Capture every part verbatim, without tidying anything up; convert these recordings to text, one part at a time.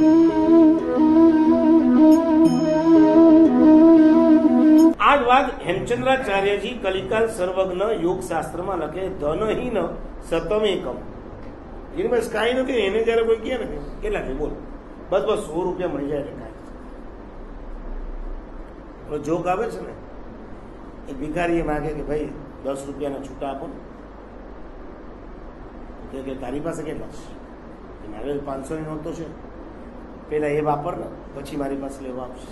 આ વાત હેમચંદ્રાચાર્યજી કલિકાલ સર્વજ્ઞ યોગ શાસ્ત્રમાં લખે, ધનહીન સતમેકમ. એની બસ કાંઈ નથી. એને જયારે કોઈ કહે ને કેટલા છે બોલ, બસ બસ સો રૂપિયા મળી જાય એટલે કાંઈ. જોક આવે છે ને, એક ભિખારી એ માગે કે ભાઈ દસ રૂપિયાના છૂટા આપો ને, કે તારી પાસે કેટલા છે? મારે પાંચસો ની નોટ તો છે, પેલા એ વાપર ને પછી મારી પાસે લેવા આપશે.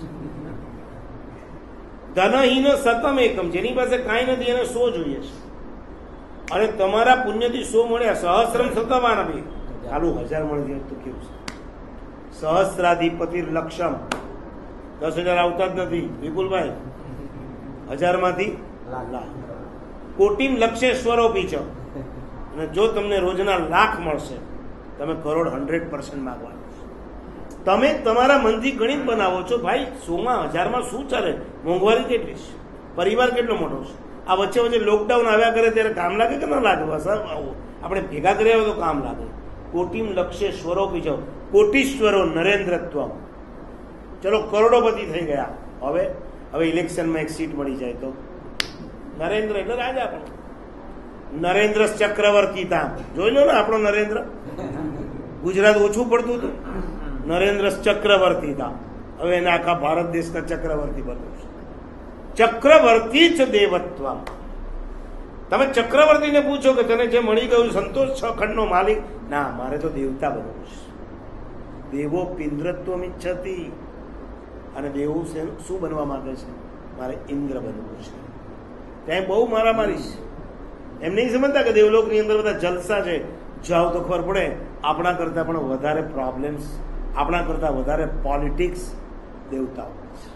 ધનહીન સતમ એકમ, જેની પાસે કાંઈ નથી એને સો જોઈએ છે, અને તમારા પુણ્યથી સો મળ્યા. સહસ્રમ સતમાન આપી ચાલુ હજાર મળી જાય તો કેવું છે? સહસ્રાધિપતિ લક્ષમ, દસ હજાર આવતા જ નથી વિપુલભાઈ, હજાર માંથી લાખ. કોટીમ લક્ષેશ્વરો પીછો, અને જો તમને રોજના લાખ મળશે, તમે કરોડ હંડ્રેડ પર્સન્ટ માગવાનું. તમે તમારા મનથી ગણિત બનાવો છો, ભાઈ સોમાં હજારમાં શું ચાલે, મોંઘવારી કેટલી છે, પરિવાર કેટલો મોટો છે. આ વચ્ચે વચ્ચે લોકડાઉન આવ્યા કરે ત્યારે કામ લાગે કે ના લાગે? બસ આપણે ભેગા કર્યા હોય તો કામ લાગે. કોટીમ લક્ષેશ્વરો પીછો, કોટીશ્વરો નરેન્દ્રત્વ. ચલો કરોડોપતિ થઈ ગયા. હવે હવે ઇલેક્શનમાં એક સીટ મળી જાય તો નરેન્દ્ર એટલે રાજા. પણ નરેન્દ્ર ચક્રવર્તી તા જોઈ લો ને, આપણો નરેન્દ્ર. ગુજરાત ઓછું પડતું હતું, નરેન્દ્ર ચક્રવર્તી તા. હવે એને આખા ભારત દેશના ચક્રવર્તી બન્યું છે. ચક્રવર્તી જ દેવત્વ. તમે ચક્રવર્તીને પૂછો કે તને જે મળી ગયું સંતોષ, છ ખંડનો માલિક? ના, મારે તો દેવતા બનવું છે. દેવો પિન્દ્રત્વ ઈચ્છતી, અને દેવું શું બનવા માંગે છે? મારે ઇન્દ્ર બનવું છે. ત્યાં બહુ મારામારી છે. એમ નહીં સમજતા કે દેવલોકની અંદર બધા જલસા છે. જાઓ તો ખબર પડે આપણા કરતા પણ વધારે પ્રોબ્લેમ્સ, આપણા કરતા વધારે પોલિટિક્સ દેવતાઓ.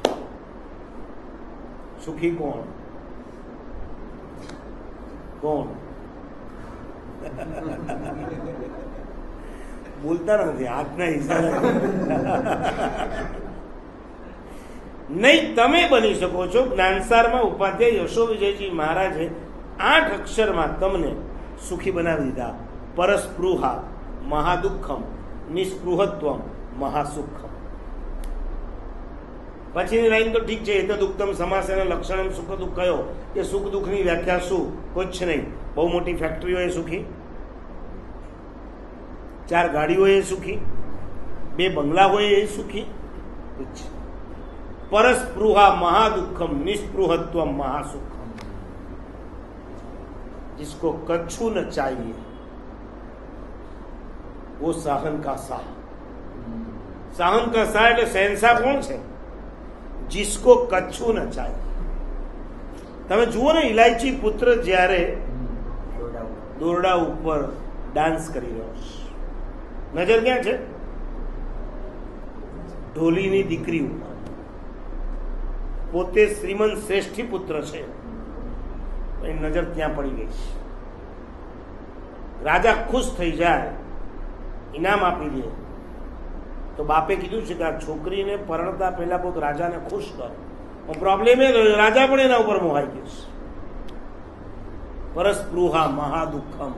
સુખી કોણ? કોણ બોલતા નથી? હાથના હિસાબે નહીં. તમે બની શકો છો. જ્ઞાનસારમાં ઉપાધ્યાય યશો વિજયજી મહારાજે આઠ અક્ષરમાં તમને સુખી બનાવી દીધા. પરસ્પૃહા મહાદુઃખમ, નિસ્પૃહત્વમ મહાસુખમ. પછીની લાઈન તો ઠીક છે, એ તો દુઃખતમ સમાસેના લક્ષણમ સુખ દુઃખ કયો, કે સુખ દુઃખની વ્યાખ્યા શું? કુછ નહીં. બહુ મોટી ફેક્ટરીઓ એ સુખી, ચાર ગાડીઓ એ સુખી, બે બંગલા હોય એ સુખી. परस्पृहा महादुखम निस्पृहत्व महासुखम। जिसको कच्छू न चाहिए वो साहन का सा। साहन का सा એટલે શહેનશાહ કોણ છે? जिसको कच्छू न चाहिए। તમે જુઓ ને ઇલાયચી પુત્ર જ્યારે દોરડા ઉપર ડાન્સ કરી રહ્યો છે, નજર ક્યાં છે? ઢોલીની દીકરી ઉપર। પોતે શ્રીમંત શ્રેષ્ઠી પુત્ર છે, એની નજર ત્યાં પડી ગઈ છે। રાજા ખુશ થઈ જાય, ઇનામ આપી દે, તો બાપે કીધું છે કે આ છોકરીને પરણતા પહેલા પોત રાજાને ખુશ કર। પ્રોબ્લેમ એ રાજા પણ એના ઉપર મોહાઈ ગયો છે। પરસ્પૃહા મહાદુખમ।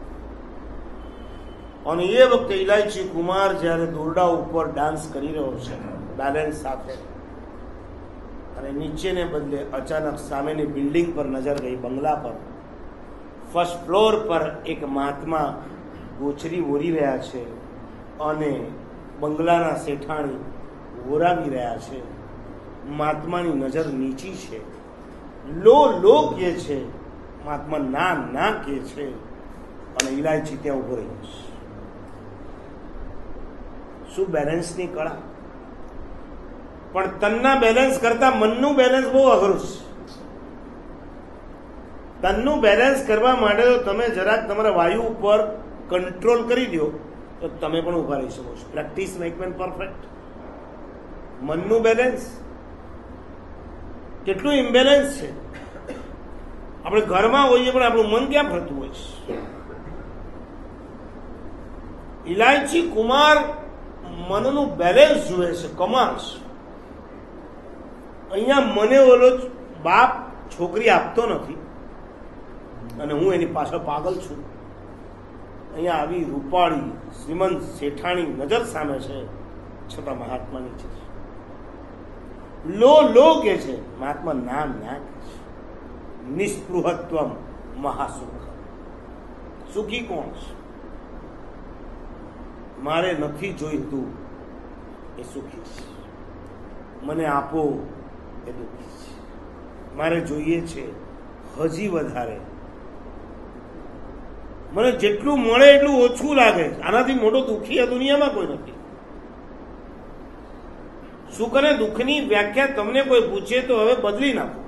અને એ વખતે ઇલાયચી કુમાર જયારે દોરડા ઉપર ડાન્સ કરી રહ્યો છે બેલેન્સ સાથે, અને નીચેને બદલે અચાનક સામેની બિલ્ડિંગ પર નજર ગઈ, બંગલા પર। ફર્સ્ટ ફ્લોર પર એક મહાત્મા ગોચરી ઓરી રહ્યા છે અને બંગલાના શેઠાણી ઓરાવી રહ્યા છે। મહાત્માની નજર નીચી છે, લો લો કે છે, મહાત્મા ના ના કે છે, અને ઇલાયચી ત્યાં ઉભો રહ્યો છે। શું બેલેન્સની કળા! પણ તનના બેલેન્સ કરતા મનનું બેલેન્સ બહુ અઘરું છે। તનનું બેલેન્સ કરવા માટે તો તમે જરાક તમારા વાયુ ઉપર કંટ્રોલ કરી દો તો તમે પણ ઉભા રહી શકો છો। Practice make man perfect. મનનું બેલેન્સ કેટલું ઇમ્બેલેન્સ છે। આપણે ઘરમાં હોઈએ પણ આપણું મન ક્યાં ફરતું હોય છે? ઇલાયચી કુમાર મનનું બેલેન્સ જુએ છે, કમાલ છે। અહીંયા મને ઓલો બાપ છોકરી આપતો નથી અને હું એની પાછળ પાગલ છું। અહીંયા આવી રૂપાળી શ્રીમંત શેઠાણી નજર સામે છે છતાં મહાત્મા નીચે છે. લો લો કે છે, મહાત્મા નામ ના કે છે. નિસ્પૃહત્વમ મહાસુખ. સુખી કોણ છે? મારે નથી જોઈતું એ સુખી છે, મને આપો એ દુઃખી છે, મારે જોઈએ છે હજી વધારે, મને જેટલું મળે એટલું ઓછું લાગે. આનાથી મોટો દુઃખી આ દુનિયામાં કોઈ નથી. સુખ અને દુઃખની વ્યાખ્યા તમને કોઈ પૂછે તો હવે બદલી નાખો.